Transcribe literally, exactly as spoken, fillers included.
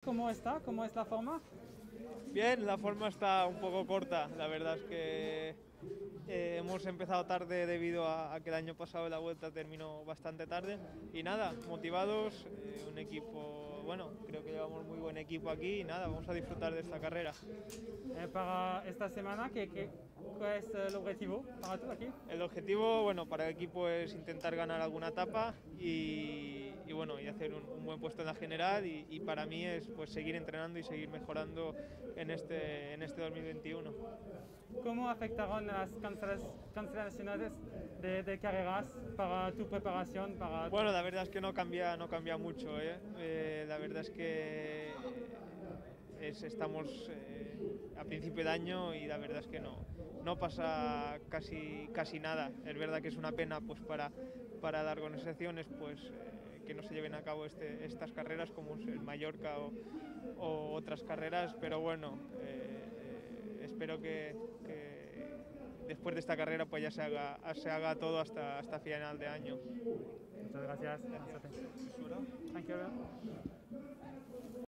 ¿cómo está? ¿Cómo es la forma? Bien, la forma está un poco corta, la verdad es que eh, hemos empezado tarde debido a, a que el año pasado la vuelta terminó bastante tarde y nada, motivados, eh, un equipo, bueno, creo que llevamos muy buen equipo aquí y nada, vamos a disfrutar de esta carrera. Eh, para esta semana, ¿qué, qué, ¿cuál es el objetivo para tú aquí? El objetivo, bueno, para el equipo es intentar ganar alguna etapa y, y bueno, y hacer un, un, buen puesto en la general y, y para mí es pues seguir entrenando y seguir mejorando en este, en este dos mil veintiuno. ¿Cómo afectaron las cancelaciones de, de carreras para tu preparación? Para tu... Bueno, la verdad es que no cambia, no cambia mucho, ¿eh? Eh, la verdad es que es, estamos eh, a principio de año y la verdad es que no, no pasa casi, casi nada. Es verdad que es una pena pues para, para las organizaciones pues, eh, que no se lleven a cabo este, estas carreras como es el Mallorca o, o otras carreras, pero bueno, eh, espero que, que después de esta carrera pues ya se haga, se haga todo hasta, hasta final de año. Muchas gracias. Gracias. Thank you.